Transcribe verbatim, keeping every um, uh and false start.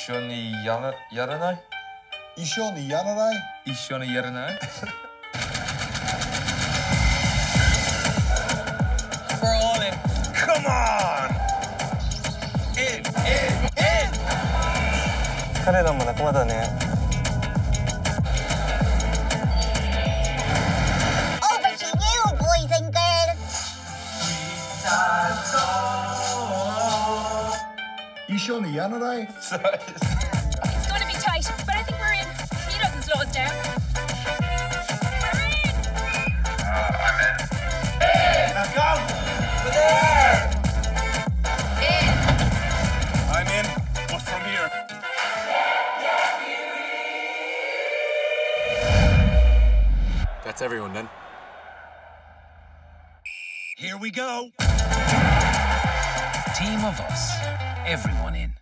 Ishoni Yana Yaranai? Ishoni Yanarai? Ishoni Yaranai? We're all in. Come on! In, in, in! 彼らも仲間だね。 Over to you, boys and girls. Ishoni Yanarai? It's going to be tight, but I think we're in. He doesn't slow us down. We're in! I'm in. Let's go! We're there! In! I'm in. What's from here? That's everyone then. Here we go. Team of us. Everyone in.